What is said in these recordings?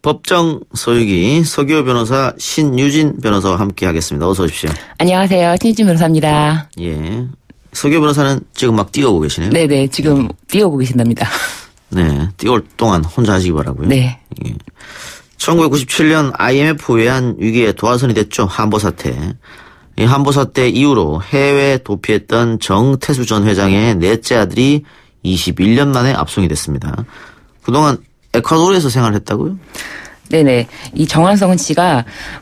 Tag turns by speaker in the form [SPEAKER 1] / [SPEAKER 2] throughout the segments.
[SPEAKER 1] 법정 소유기 서기호 변호사 신유진 변호사와 함께 하겠습니다. 어서 오십시오.
[SPEAKER 2] 안녕하세요. 신유진 변호사입니다.
[SPEAKER 1] 예. 서기호 변호사는 지금 막 뛰어오고 계시네요.
[SPEAKER 2] 네네. 지금 뛰어오고 계신답니다.
[SPEAKER 1] 네. 뛰어올 동안 혼자 하시기 바라고요.
[SPEAKER 2] 네.
[SPEAKER 1] 예. 1997년 IMF 외환 위기에 도화선이 됐죠. 한보 사태. 이 한보 사태 이후로 해외 도피했던 정태수 전 회장의 넷째 아들이 21년 만에 압송이 됐습니다. 그동안 에콰도르에서 생활했다고요?
[SPEAKER 2] 네네. 이 정한성 씨가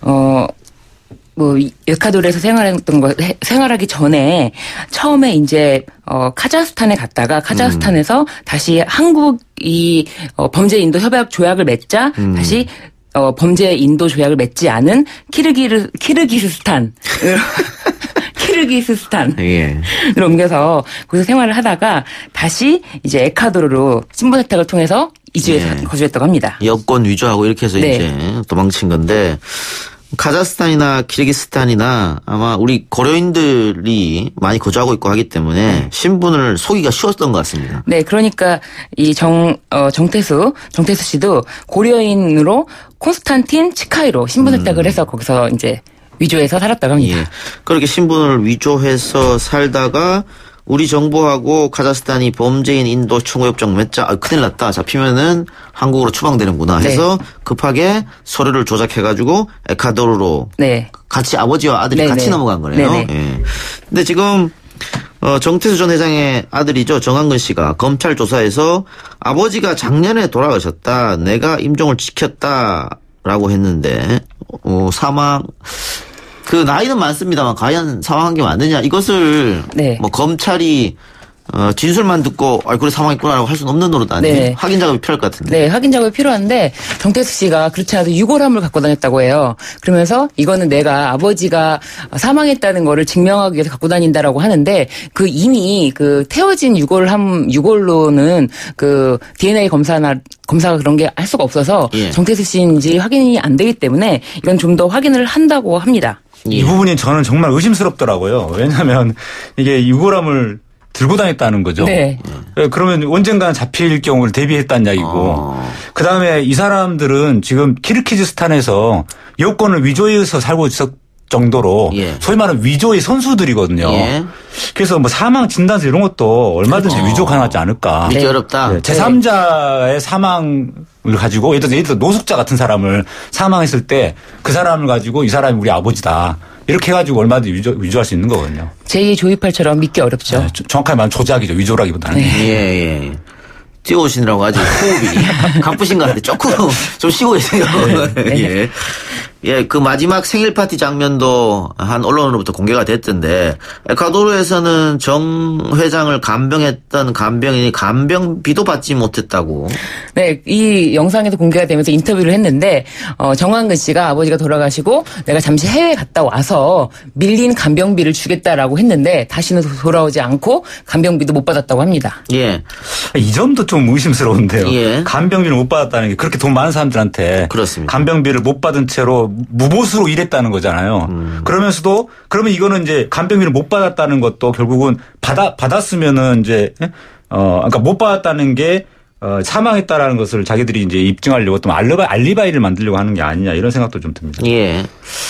[SPEAKER 2] 에콰도르에서 생활하기 전에 처음에 이제 카자흐스탄에 갔다가 카자흐스탄에서 다시 한국이 범죄 인도 협약 조약을 맺자 다시 범죄 인도 조약을 맺지 않은 키르기스스탄으로 옮겨서 거기서 생활을 하다가 다시 이제 에콰도르로 신분 혜택을 통해서 이주해서 거주했다고 합니다.
[SPEAKER 1] 여권 위조하고 이렇게 해서
[SPEAKER 2] 네.
[SPEAKER 1] 이제 도망친 건데 카자흐스탄이나 키르기스탄이나 아마 우리 고려인들이 많이 거주하고 있고 하기 때문에 신분을 속이기가 쉬웠던 것 같습니다.
[SPEAKER 2] 네, 그러니까 이 정태수 씨도 고려인으로 콘스탄틴 치카이로 신분 혜택을 해서 거기서 이제 위조해서 살았다고 합니다.
[SPEAKER 1] 예. 그렇게 신분을 위조해서 살다가 우리 정부하고 카자흐스탄이 범죄인 인도 청구협정 맺자 큰일 났다 잡히면은 한국으로 추방되는구나 해서 급하게 서류를 조작해가지고 에콰도르로 같이 아버지와 아들이 같이 넘어간 거네요. 예. 근데 지금 정태수 전 회장의 아들이죠. 정한근 씨가 검찰 조사에서 아버지가 작년에 돌아가셨다. 내가 임종을 지켰다라고 했는데 사망 그 나이는 많습니다만 과연 사망한 게 맞느냐 이것을 뭐 검찰이 진술만 듣고 그래 사망했구나라고 할 수는 없는 노릇 아니에요? 확인 작업이 필요할 것 같은데.
[SPEAKER 2] 네, 확인 작업이 필요한데 정태수 씨가 그렇지 않아도 유골함을 갖고 다녔다고 해요. 그러면서 이거는 내가 아버지가 사망했다는 거를 증명하기 위해서 갖고 다닌다라고 하는데 그 이미 그 태워진 유골로는 그 DNA 검사가 그런 게 할 수가 없어서 정태수 씨인지 확인이 안 되기 때문에 이건 좀 더 확인을 한다고 합니다.
[SPEAKER 3] 이 부분이 저는 정말 의심스럽더라고요. 왜냐하면 이게 유골함을 들고 다녔다는 거죠.
[SPEAKER 2] 네.
[SPEAKER 3] 그러면 언젠가는 잡힐 경우를 대비했다는 이야기고. 그다음에 이 사람들은 지금 키르기즈스탄에서 여권을 위조해서 살고 있었 정도로 소위 말하는 위조의 선수들이거든요. 그래서 뭐 사망 진단서 이런 것도 얼마든지 위조 가능하지 않을까.
[SPEAKER 1] 믿기 어렵다.
[SPEAKER 3] 제3자의 사망을 가지고 예를 들어 노숙자 같은 사람을 사망했을 때 그 사람을 가지고 이 사람이 우리 아버지다. 이렇게 해가지고 얼마든지 위조할 수 있는 거거든요.
[SPEAKER 2] 제2조이팔처럼 믿기 어렵죠.
[SPEAKER 3] 네, 정확하게 말하면 조작이죠. 위조라기보다는.
[SPEAKER 1] 예. 뛰어오시느라고 아직 호흡이 가쁘신 것 같은데 조금 좀 쉬고 계세요. 예. 예, 그 마지막 생일 파티 장면도 한 언론으로부터 공개가 됐던데 에콰도르에서는 정 회장을 간병했던 간병인이 간병비도 받지 못했다고.
[SPEAKER 2] 네, 이 영상에도 공개가 되면서 인터뷰를 했는데 정한근 씨가 아버지가 돌아가시고 내가 잠시 해외에 갔다 와서 밀린 간병비를 주겠다라고 했는데 다시는 돌아오지 않고 간병비도 못 받았다고 합니다.
[SPEAKER 1] 예.
[SPEAKER 3] 이 점도 좀 의심스러운데요. 간병비를 못 받았다는 게 그렇게 돈 많은 사람들한테
[SPEAKER 1] 그렇습니다.
[SPEAKER 3] 간병비를 못 받은 채로 무보수로 일했다는 거잖아요. 그러면서도 그러면 이거는 이제 간병비를 못 받았다는 것도 결국은 받았으면은 이제 그러니까 못 받았다는 게 사망했다라는 것을 자기들이 이제 입증하려고 또 알리바이를 만들려고 하는 게 아니냐 이런 생각도 좀 듭니다.
[SPEAKER 1] 예.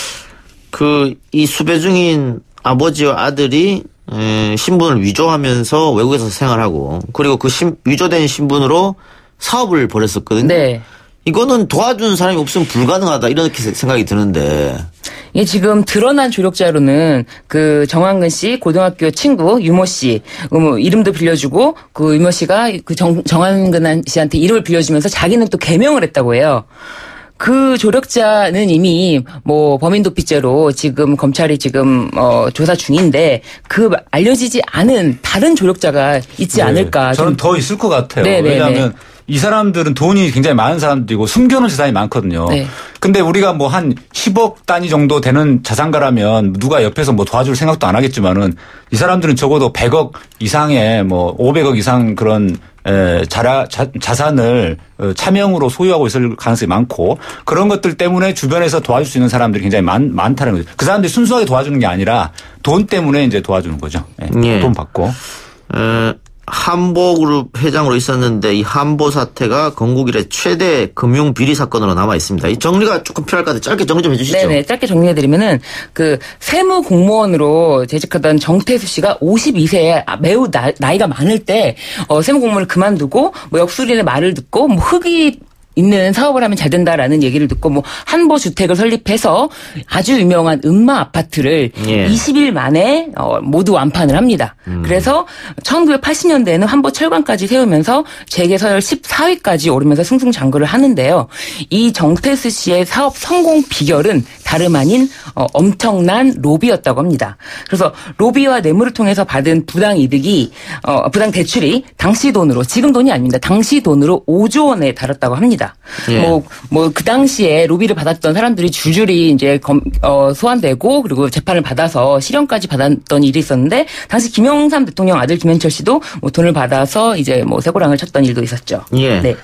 [SPEAKER 1] 이 수배 중인 아버지와 아들이 신분을 위조하면서 외국에서 생활하고 그리고 그 위조된 신분으로 사업을 벌였었거든요.
[SPEAKER 2] 네.
[SPEAKER 1] 이거는 도와준 사람이 없으면 불가능하다 이렇게 생각이 드는데.
[SPEAKER 2] 예, 지금 드러난 조력자로는 그 정한근 씨 고등학교 친구 유모 씨 이름도 빌려주고 그 유모 씨가 그 정한근 씨한테 이름을 빌려주면서 자기는 또 개명을 했다고 해요. 그 조력자는 이미 뭐 범인도피죄로 지금 검찰이 지금 조사 중인데 그 알려지지 않은 다른 조력자가 있지 않을까.
[SPEAKER 3] 저는 더 있을 것 같아요.
[SPEAKER 2] 네네네.
[SPEAKER 3] 왜냐하면 이 사람들은 돈이 굉장히 많은 사람들이고 숨겨놓은 재산이 많거든요. 근데 우리가 뭐 한 10억 단위 정도 되는 자산가라면 누가 옆에서 뭐 도와줄 생각도 안 하겠지만은 이 사람들은 적어도 100억 이상의 뭐 500억 이상 그런 자산을 차명으로 소유하고 있을 가능성이 많고 그런 것들 때문에 주변에서 도와줄 수 있는 사람들이 굉장히 많다는 거죠. 그 사람들이 순수하게 도와주는 게 아니라 돈 때문에 이제 도와주는 거죠. 돈 받고.
[SPEAKER 1] 한보그룹 회장으로 있었는데 이 한보 사태가 건국 이래 최대 금융 비리 사건으로 남아 있습니다. 이 정리가 조금 필요할 것 같아요. 짧게 정리 좀 해주시죠.
[SPEAKER 2] 네네, 짧게 정리해드리면은 그 세무 공무원으로 재직하던 정태수 씨가 52세에 매우 나이가 많을 때 세무 공무원을 그만두고 뭐 역술인의 말을 듣고 뭐 흙이 있는 사업을 하면 잘 된다라는 얘기를 듣고 뭐 한보 주택을 설립해서 아주 유명한 음마 아파트를 20일 만에 모두 완판을 합니다. 그래서 1980년대에는 한보 철관까지 세우면서 재계 서열 14위까지 오르면서 승승장구를 하는데요. 이 정태수 씨의 사업 성공 비결은 다름 아닌 엄청난 로비였다고 합니다. 그래서 로비와 뇌물을 통해서 받은 부당 이득이 부당 대출이 당시 돈으로, 지금 돈이 아닙니다. 당시 돈으로 5조 원에 달했다고 합니다.
[SPEAKER 1] 예.
[SPEAKER 2] 그 당시에 로비를 받았던 사람들이 줄줄이 이제 소환되고 그리고 재판을 받아서 실형까지 받았던 일이 있었는데 당시 김영삼 대통령 아들 김현철 씨도 뭐 돈을 받아서 이제 뭐 쇠고랑을 쳤던 일도 있었죠.
[SPEAKER 1] 예.
[SPEAKER 2] 네.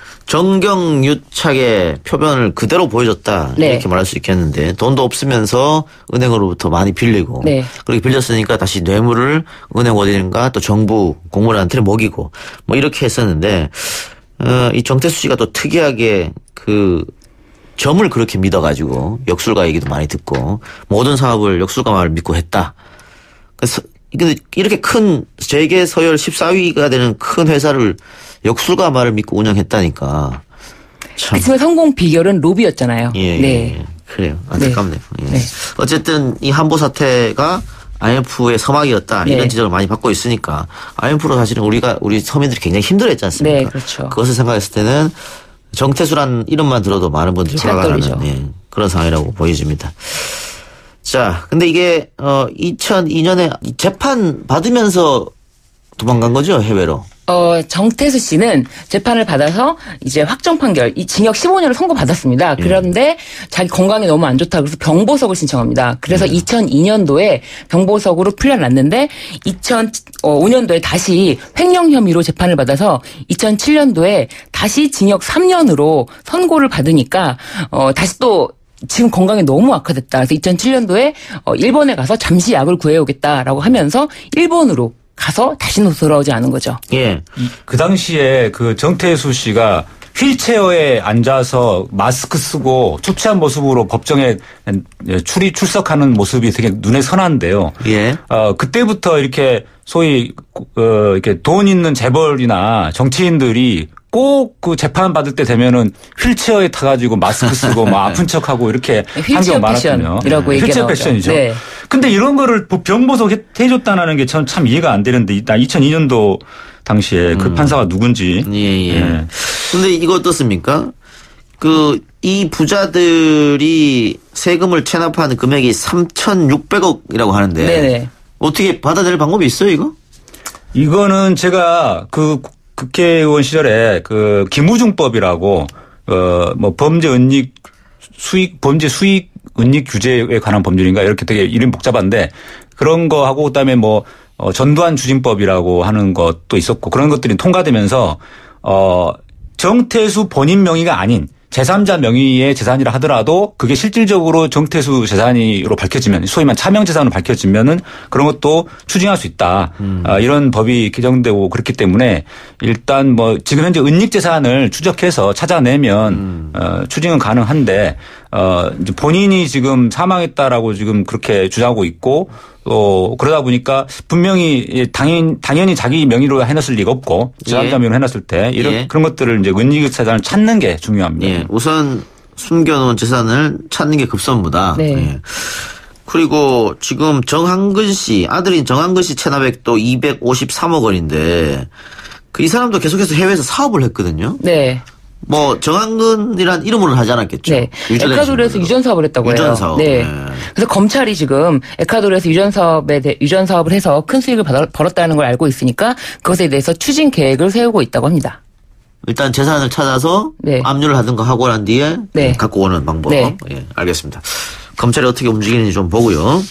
[SPEAKER 1] 정경유착의 표변을 그대로 보여줬다.
[SPEAKER 2] 네.
[SPEAKER 1] 이렇게 말할 수 있겠는데 돈도 없으면서 은행으로부터 많이 빌리고
[SPEAKER 2] 네.
[SPEAKER 1] 그렇게 빌렸으니까 다시 뇌물을 은행 어디든가 또 정부 공무원한테 먹이고 뭐 이렇게 했었는데 이 정태수 씨가 또 특이하게 그 점을 그렇게 믿어가지고 역술가 얘기도 많이 듣고 모든 사업을 역술가 말을 믿고 했다. 그래서 이렇게 큰 재계 서열 14위가 되는 큰 회사를 역술가 말을 믿고 운영했다니까. 참.
[SPEAKER 2] 그치만 성공 비결은 로비였잖아요.
[SPEAKER 1] 예,
[SPEAKER 2] 네.
[SPEAKER 1] 예. 그래요. 안타깝네요.
[SPEAKER 2] 네.
[SPEAKER 1] 예.
[SPEAKER 2] 네.
[SPEAKER 1] 어쨌든 이 한보 사태가 IMF의 서막이었다.
[SPEAKER 2] 네.
[SPEAKER 1] 이런 지적을 많이 받고 있으니까 IMF로 사실은 우리 서민들이 굉장히 힘들어했지 않습니까?
[SPEAKER 2] 네, 그렇죠.
[SPEAKER 1] 그것을 생각했을 때는 정태수란 이름만 들어도 많은 분들이 화가 나는 그런 상황이라고 보여집니다. 자, 근데 이게 2002년에 재판 받으면서 도망간 거죠, 해외로?
[SPEAKER 2] 정태수 씨는 재판을 받아서 이제 확정 판결, 이 징역 15년을 선고받았습니다. 그런데 자기 건강이 너무 안 좋다 그래서 병보석을 신청합니다. 그래서 2002년도에 병보석으로 풀려났는데 2005년도에 다시 횡령 혐의로 재판을 받아서 2007년도에 다시 징역 3년으로 선고를 받으니까 다시 또 지금 건강이 너무 악화됐다. 그래서 2007년도에 일본에 가서 잠시 약을 구해오겠다라고 하면서 일본으로 가서 다시는 돌아오지 않은 거죠.
[SPEAKER 1] 예.
[SPEAKER 3] 그 당시에 그 정태수 씨가 휠체어에 앉아서 마스크 쓰고 초췌한 모습으로 법정에 출석하는 모습이 되게 눈에 선한데요.
[SPEAKER 1] 예.
[SPEAKER 3] 그때부터 이렇게 소위 이렇게 돈 있는 재벌이나 정치인들이 꼭 그 재판 받을 때 되면은 휠체어에 타가지고 마스크 쓰고 막 아픈 척하고 이렇게 한 경우 많았거든요. 휠체어 패션이죠. 네. 근데 이런 거를 병보석 해줬다는 게 참 이해가 안 되는데 2002년도 당시에 그 판사가 누군지.
[SPEAKER 1] 예. 근데 이거 어떻습니까? 이 부자들이 세금을 체납하는 금액이 3,600억이라고 하는데. 네네. 어떻게 받아낼 방법이 있어요, 이거?
[SPEAKER 3] 이거는 제가 국회의원 시절에 김우중법이라고 뭐 범죄 수익 은닉 규제에 관한 법률인가 이렇게 되게 이름 복잡한데 그런 거 하고 그다음에 뭐 전두환 추징법이라고 하는 것도 있었고 그런 것들이 통과되면서 정태수 본인 명의가 아닌 제3자 명의의 재산이라 하더라도 그게 실질적으로 정태수 재산으로 밝혀지면 소위 말하는 차명 재산으로 밝혀지면은 그런 것도 추징할 수 있다. 이런 법이 개정되고 그렇기 때문에 일단 뭐 지금 현재 은닉 재산을 추적해서 찾아내면 추징은 가능한데 이제 본인이 지금 사망했다라고 지금 그렇게 주장하고 있고 그러다 보니까 분명히 당연히 자기 명의로 해놨을 리가 없고 제3자 명의로 해놨을 때 이런 그런 것들을 이제 은닉 재산을 찾는 게 중요합니다.
[SPEAKER 1] 예. 우선 숨겨놓은 재산을 찾는 게 급선무다.
[SPEAKER 2] 네.
[SPEAKER 1] 예. 그리고 지금 정한근 씨 아들인 정한근 씨 체납액도 253억 원인데 이 사람도 계속해서 해외에서 사업을 했거든요.
[SPEAKER 2] 네.
[SPEAKER 1] 뭐 정한근이란 이름으로는 하지 않았겠죠.
[SPEAKER 2] 네. 에콰도르에서 유전 사업을 했다고 해요.
[SPEAKER 1] 유전 사업.
[SPEAKER 2] 네. 그래서 검찰이 지금 에콰도르에서 유전 사업을 해서 큰 수익을 벌었다는 걸 알고 있으니까 그것에 대해서 추진 계획을 세우고 있다고 합니다.
[SPEAKER 1] 일단 재산을 찾아서 압류를 하든가 하고 난 뒤에 갖고 오는 방법. 예, 알겠습니다. 검찰이 어떻게 움직이는지 좀 보고요.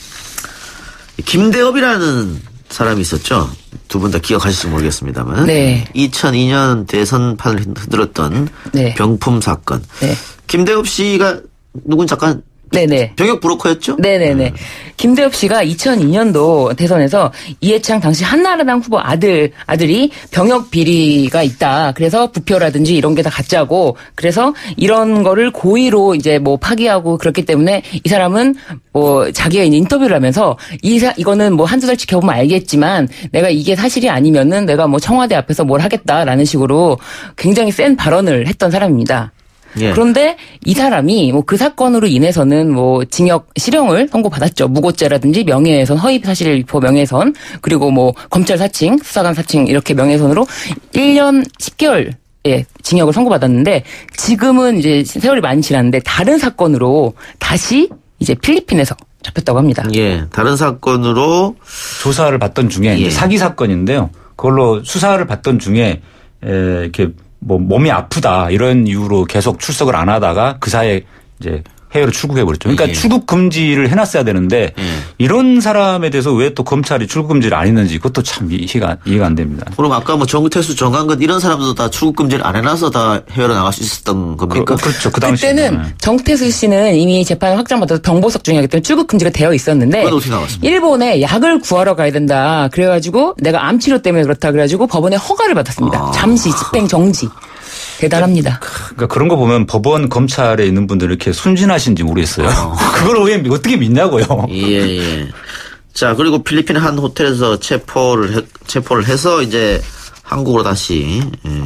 [SPEAKER 1] 김대업이라는 사람이 있었죠. 두 분 다 기억하실지 모르겠습니다만. 2002년 대선판을 흔들었던 병품 사건. 김대업 씨가 누군 잠깐
[SPEAKER 2] 네네.
[SPEAKER 1] 병역 브로커였죠?
[SPEAKER 2] 네네네. 김대엽 씨가 2002년도 대선에서 이해창 당시 한나라당 후보 아들이 병역 비리가 있다. 그래서 부표라든지 이런 게 다 가짜고 그래서 이런 거를 고의로 이제 뭐 파기하고 그렇기 때문에 이 사람은 뭐 자기가 이제 인터뷰를 하면서 이거는 뭐 한두 달 지켜보면 알겠지만 내가 이게 사실이 아니면은 내가 뭐 청와대 앞에서 뭘 하겠다라는 식으로 굉장히 센 발언을 했던 사람입니다.
[SPEAKER 1] 예.
[SPEAKER 2] 그런데 이 사람이 뭐 그 사건으로 인해서는 뭐 징역 실형을 선고받았죠. 무고죄라든지 명예훼손, 허위 사실 유포 명예훼손, 그리고 뭐 검찰 사칭, 수사관 사칭 이렇게 명예훼손으로 1년 10개월 예, 징역을 선고받았는데 지금은 이제 세월이 많이 지났는데 다른 사건으로 다시 이제 필리핀에서 잡혔다고 합니다.
[SPEAKER 1] 예, 다른 사건으로
[SPEAKER 3] 조사를 받던 중에
[SPEAKER 1] 예.
[SPEAKER 3] 사기 사건인데요. 그걸로 수사를 받던 중에 이렇게 뭐 몸이 아프다 이런 이유로 계속 출석을 안 하다가 그 사이에 이제 해외로 출국해 버렸죠. 그러니까
[SPEAKER 1] 예.
[SPEAKER 3] 출국 금지를 해놨어야 되는데 이런 사람에 대해서 왜 또 검찰이 출국 금지를 안 했는지 그것도 참 이해가 안 됩니다.
[SPEAKER 1] 그럼 아까 뭐 정태수, 정한근 이런 사람들도 다 출국 금지를 안 해놔서 다 해외로 나갈 수 있었던 겁니까?
[SPEAKER 3] 그렇죠. 그 당시에.
[SPEAKER 2] 그때는 정태수 씨는 이미 재판 확정받아서 병보석 중이기 때문에 출국 금지가 되어 있었는데
[SPEAKER 1] 그건 어떻게 나왔습니까?
[SPEAKER 2] 일본에 약을 구하러 가야 된다. 그래가지고 내가 암 치료 때문에 그렇다 그래가지고 법원에 허가를 받았습니다. 잠시 집행 정지. 대단합니다.
[SPEAKER 3] 그러니까 그런 거 보면 법원 검찰에 있는 분들 이렇게 순진하신지 모르겠어요. 그걸 왜 어떻게 믿냐고요.
[SPEAKER 1] 예. 자, 그리고 필리핀 한 호텔에서 체포를 해서 이제 한국으로 다시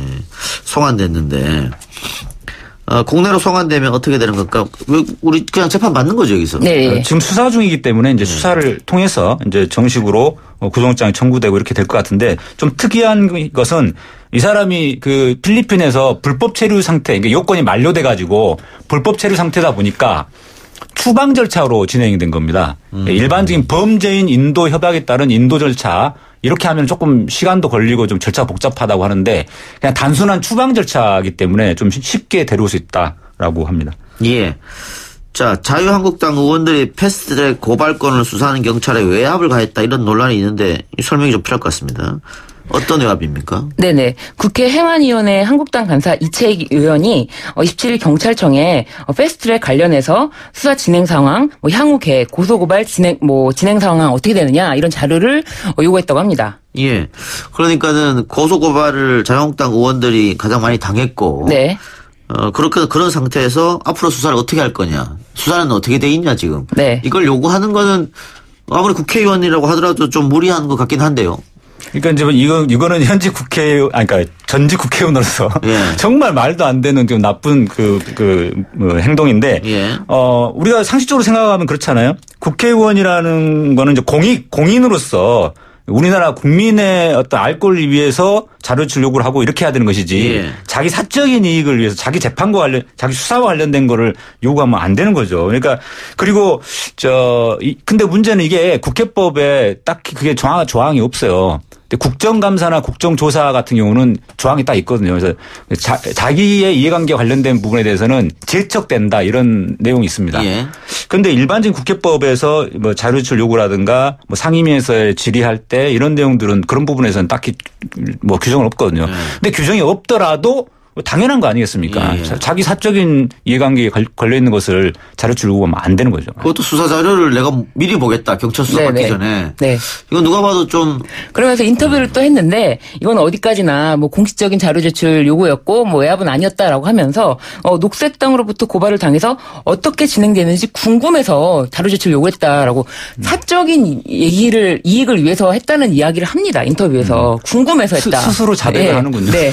[SPEAKER 1] 송환됐는데 국내로 송환되면 어떻게 되는 걸까? 우리 그냥 재판 받는 거죠, 여기서?
[SPEAKER 2] 네.
[SPEAKER 3] 지금 수사 중이기 때문에 이제 수사를 통해서 이제 정식으로 구속영장이 청구되고 이렇게 될 것 같은데 좀 특이한 것은 이 사람이 그 필리핀에서 불법 체류 상태, 그러니까 요건이 만료돼 가지고 불법 체류 상태다 보니까 추방 절차로 진행이 된 겁니다. 일반적인 범죄인 인도 협약에 따른 인도 절차 이렇게 하면 조금 시간도 걸리고 좀 절차가 복잡하다고 하는데 그냥 단순한 추방 절차이기 때문에 좀 쉽게 데려올 수 있다라고 합니다.
[SPEAKER 1] 예. 자, 자유한국당 의원들이 패스트트랙 고발건을 수사하는 경찰에 외압을 가했다 이런 논란이 있는데 설명이 좀 필요할 것 같습니다. 어떤 외압입니까?
[SPEAKER 2] 네네. 국회 행안위원회 한국당 간사 이채익 의원이 27일 경찰청에 패스트트랙 관련해서 수사 진행 상황, 뭐 향후 계획, 고소고발 진행 상황 어떻게 되느냐 이런 자료를 요구했다고 합니다.
[SPEAKER 1] 예. 그러니까는 고소고발을 자유한국당 의원들이 가장 많이 당했고.
[SPEAKER 2] 네.
[SPEAKER 1] 그런 상태에서 앞으로 수사를 어떻게 할 거냐. 수사는 어떻게 돼 있냐, 지금.
[SPEAKER 2] 네.
[SPEAKER 1] 이걸 요구하는 거는 아무리 국회의원이라고 하더라도 좀 무리한 것 같긴 한데요.
[SPEAKER 3] 그러니까 이제 이거는 현직 그러니까 전직 국회의원으로서
[SPEAKER 1] 예.
[SPEAKER 3] 정말 말도 안 되는 좀 나쁜 뭐 행동인데
[SPEAKER 1] 예.
[SPEAKER 3] 우리가 상식적으로 생각하면 그렇잖아요. 국회의원이라는 거는 이제 공인으로서 우리나라 국민의 어떤 알 권리 위해서 자료 요구를 하고 이렇게 해야 되는 것이지
[SPEAKER 1] 예.
[SPEAKER 3] 자기 사적인 이익을 위해서 자기 재판과 자기 수사와 관련된 거를 요구하면 안 되는 거죠. 그러니까 그리고 근데 문제는 이게 국회법에 딱히 그게 조항이 없어요. 국정감사나 국정조사 같은 경우는 조항이 딱 있거든요. 그래서 자기의 이해관계 관련된 부분에 대해서는 제척된다 이런 내용이 있습니다. 그런데 일반적인 국회법에서 뭐 자료 제출 요구라든가 뭐 상임위에서 질의할 때 이런 내용들은 그런 부분에서는 딱히 뭐 규정은 없거든요. 근데 규정이 없더라도 당연한 거 아니겠습니까? 자기 사적인 이해관계에 걸려 있는 것을 자료 제출 요구하면 안 되는 거죠.
[SPEAKER 1] 그것도 수사 자료를 내가 미리 보겠다. 경찰 수사 받기 전에.
[SPEAKER 2] 네.
[SPEAKER 1] 이건 누가 봐도 좀.
[SPEAKER 2] 그러면서 인터뷰를 또 했는데 이건 어디까지나 뭐 공식적인 자료 제출 요구였고 뭐 외압은 아니었다라고 하면서 녹색당으로부터 고발을 당해서 어떻게 진행되는지 궁금해서 자료 제출 요구했다라고 사적인 이익을 위해서 했다는 이야기를 합니다. 인터뷰에서. 궁금해서 했다.
[SPEAKER 3] 스스로 자백을 하는군요.
[SPEAKER 2] 네.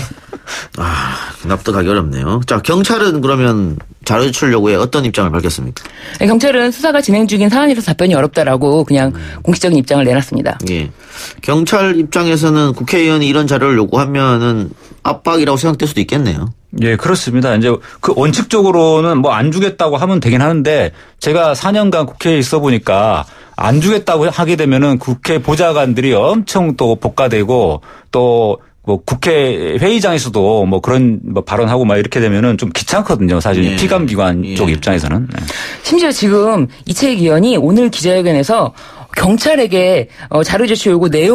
[SPEAKER 1] 납득하기 어렵네요. 자, 경찰은 그러면 자료 제출 요구에 어떤 입장을 밝혔습니까?
[SPEAKER 2] 경찰은 수사가 진행 중인 사안이라서 답변이 어렵다라고 그냥 공식적인 입장을 내놨습니다.
[SPEAKER 1] 예. 경찰 입장에서는 국회의원이 이런 자료를 요구하면은 압박이라고 생각될 수도 있겠네요.
[SPEAKER 3] 예, 그렇습니다. 이제 그 원칙적으로는 뭐 안 주겠다고 하면 되긴 하는데 제가 4년간 국회에 있어 보니까 안 주겠다고 하게 되면은 국회 보좌관들이 엄청 또 복가되고 또 뭐 국회 회의장에서도 뭐 그런 뭐 발언하고 막 이렇게 되면은 좀 귀찮거든요. 사실 피감기관 쪽 입장에서는.
[SPEAKER 2] 심지어 지금 이채익 의원이 오늘 기자회견에서 경찰에게 자료 제출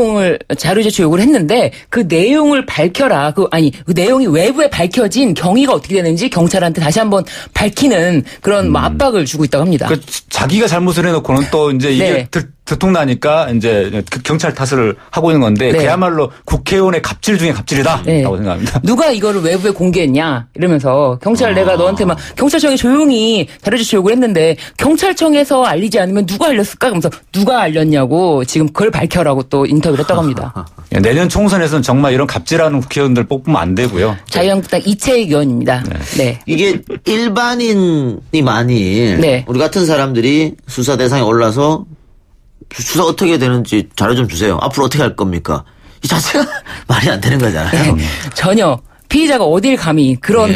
[SPEAKER 2] 요구를 했는데 그 내용을 밝혀라. 그 내용이 외부에 밝혀진 경위가 어떻게 되는지 경찰한테 다시 한번 밝히는 그런 압박을 주고 있다고 합니다.
[SPEAKER 3] 그 자기가 잘못을 해놓고는 또 이제 이게 들통나니까 이제 경찰 탓을 하고 있는 건데 그야말로 국회의원의 갑질 중에 갑질이다라고 생각합니다.
[SPEAKER 2] 누가 이거를 외부에 공개했냐 이러면서 내가 너한테 막 경찰청에 조용히 자료 제출 요구를 했는데 경찰청에서 알리지 않으면 누가 알렸을까? 그러면서 누가 알렸냐고 지금 그걸 밝혀라고 또 인터뷰를 했다고 합니다.
[SPEAKER 3] 내년 총선에서는 정말 이런 갑질하는 국회의원들 뽑으면 안 되고요.
[SPEAKER 2] 자유한국당 이채익 의원입니다. 네.
[SPEAKER 1] 이게 일반인이 많이 우리 같은 사람들이 수사 대상에 올라서 수사 어떻게 되는지 자료 좀 주세요. 앞으로 어떻게 할 겁니까? 이 자체가 말이 안 되는 거잖아요.
[SPEAKER 2] 전혀. 피의자가 어딜 감히 그런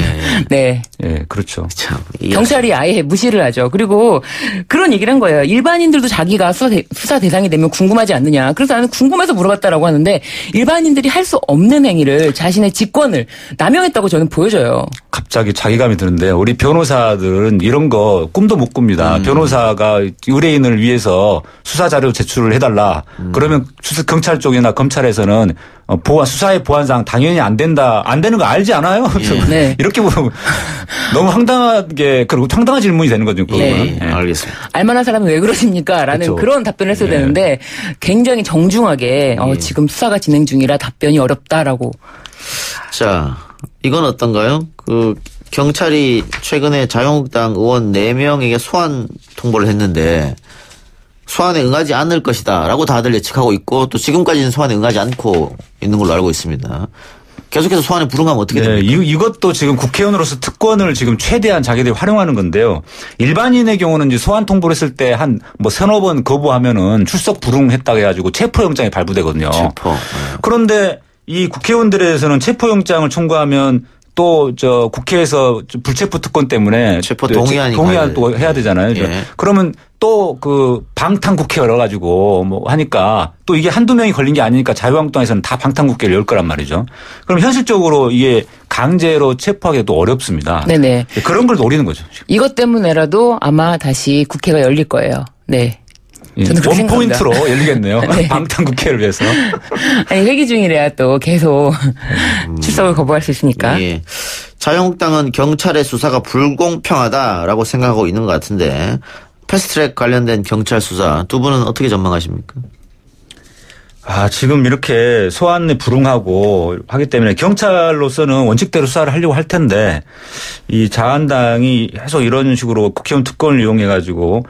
[SPEAKER 3] 그렇죠.
[SPEAKER 1] 참,
[SPEAKER 2] 경찰이 아예 무시를 하죠. 그리고 그런 얘기를 한 거예요. 일반인들도 자기가 수사 대상이 되면 궁금하지 않느냐. 그래서 나는 궁금해서 물어봤다라고 하는데 일반인들이 할 수 없는 행위를 자신의 직권을 남용했다고 저는 보여져요.
[SPEAKER 3] 갑자기 자기감이 드는데 우리 변호사들은 이런 거 꿈도 못 꿉니다. 변호사가 의뢰인을 위해서 수사 자료 제출을 해달라. 그러면 경찰 쪽이나 검찰에서는 수사의 보안상 당연히 안 된다. 안 되는 거 알지 않아요? 이렇게 보면 너무 황당하게, 그리고 황당한 질문이 되는 거죠.
[SPEAKER 1] 알겠습니다.
[SPEAKER 2] 알만한 사람은 왜 그러십니까? 라는 그런 답변을 했어야 되는데 굉장히 정중하게 지금 수사가 진행 중이라 답변이 어렵다라고.
[SPEAKER 1] 자, 이건 어떤가요? 경찰이 최근에 자유한국당 의원 4명에게 소환 통보를 했는데 소환에 응하지 않을 것이다 라고 다들 예측하고 있고 또 지금까지는 소환에 응하지 않고 있는 걸로 알고 있습니다. 계속해서 소환에 불응하면 어떻게 됩니까?
[SPEAKER 3] 이것도 지금 국회의원으로서 특권을 지금 최대한 자기들이 활용하는 건데요. 일반인의 경우는 이제 소환 통보를 했을 때 서너 번 거부하면은 출석 불응했다고 해가지고 체포영장이 발부되거든요. 그런데 이 국회의원들에 대해서는 체포영장을 청구하면 또 국회에서 불체포 특권 때문에
[SPEAKER 1] 체포 동의안
[SPEAKER 3] 또 해야 되잖아요. 그러면 또 방탄국회 열어가지고 하니까 또 이게 한두 명이 걸린 게 아니니까 자유한국당에서는 다 방탄국회를 열 거란 말이죠. 그럼 현실적으로 이게 강제로 체포하기도 어렵습니다.
[SPEAKER 2] 네네.
[SPEAKER 3] 그런 걸 노리는 거죠.
[SPEAKER 2] 이것 때문에라도 아마 다시 국회가 열릴 거예요. 네.
[SPEAKER 3] 원 포인트로 열리겠네요. 방탄국회를 위해서.
[SPEAKER 2] 아니 회기 중이래야 또 계속 출석을 거부할 수 있으니까.
[SPEAKER 1] 자유한국당은 경찰의 수사가 불공평하다라고 생각하고 있는 것 같은데 패스트트랙 관련된 경찰 수사 두 분은 어떻게 전망하십니까?
[SPEAKER 3] 지금 이렇게 소환에 불응하고 하기 때문에 경찰로서는 원칙대로 수사를 하려고 할 텐데 이 자한당이 계속 이런 식으로 국회의원 특권을 이용해 가지고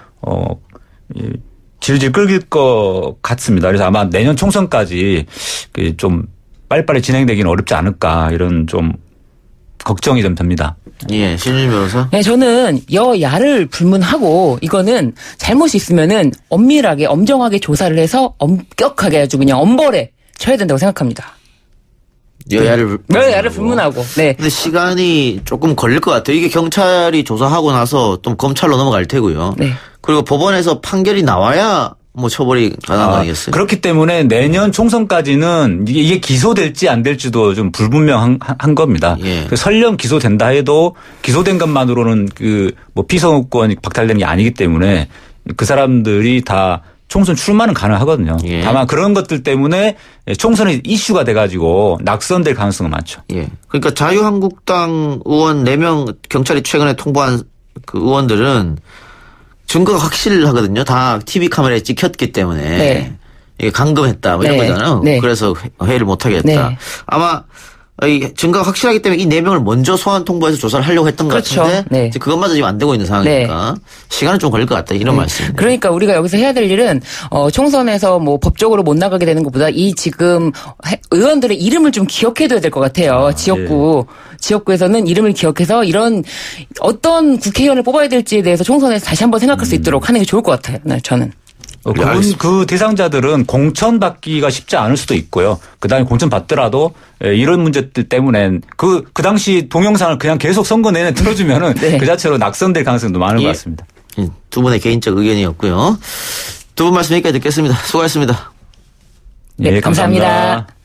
[SPEAKER 3] 질질 끌릴 것 같습니다. 그래서 아마 내년 총선까지 좀 빨리빨리 진행되기는 어렵지 않을까 이런 좀 걱정이 좀 됩니다.
[SPEAKER 1] 신윤 변호사?
[SPEAKER 2] 네, 저는 여야를 불문하고 이거는 잘못이 있으면은 엄밀하게 엄정하게 조사를 해서 엄격하게 아주 그냥 엄벌에 쳐야 된다고 생각합니다.
[SPEAKER 1] 여야를
[SPEAKER 2] 불문하고. 네.
[SPEAKER 1] 근데 시간이 조금 걸릴 것 같아요. 이게 경찰이 조사하고 나서 또 검찰로 넘어갈 테고요. 그리고 법원에서 판결이 나와야 처벌이 가능한 거 아니겠어요?
[SPEAKER 3] 그렇기 때문에 내년 총선까지는 이게 기소될지 안 될지도 좀 불분명한 겁니다. 설령 기소된다 해도 기소된 것만으로는 피선거권이 박탈되는 게 아니기 때문에 그 사람들이 다 총선 출마는 가능하거든요. 다만 그런 것들 때문에 총선이 이슈가 돼가지고 낙선될 가능성은 많죠.
[SPEAKER 1] 그러니까 자유한국당 의원 4명 경찰이 최근에 통보한 그 의원들은 증거가 확실하거든요. 다 TV 카메라에 찍혔기 때문에 이게 감금했다 이런 거잖아요. 그래서 회의를 못하게 했다. 아마 이 증거가 확실하기 때문에 이 4명을 먼저 소환 통보해서 조사를 하려고 했던 것 같은데 이제 그것마저 지금 안 되고 있는 상황이니까 시간은 좀 걸릴 것 같다 이런 말씀입니다.
[SPEAKER 2] 그러니까 우리가 여기서 해야 될 일은 총선에서 법적으로 못 나가게 되는 것보다 이 지금 의원들의 이름을 좀 기억해둬야 될 것 같아요. 지역구에서는 이름을 기억해서 이런 어떤 국회의원을 뽑아야 될지에 대해서 총선에서 다시 한번 생각할 수 있도록 하는 게 좋을 것 같아요. 저는.
[SPEAKER 3] 그 대상자들은 공천받기가 쉽지 않을 수도 있고요. 그다음에 공천받더라도 이런 문제들 때문에 그 당시 동영상을 그냥 계속 선거 내내 틀어주면은 그 자체로 낙선될 가능성도 많은 것 같습니다.
[SPEAKER 1] 두 분의 개인적 의견이었고요. 두 분 말씀 여기까지 듣겠습니다. 수고하셨습니다.
[SPEAKER 2] 감사합니다.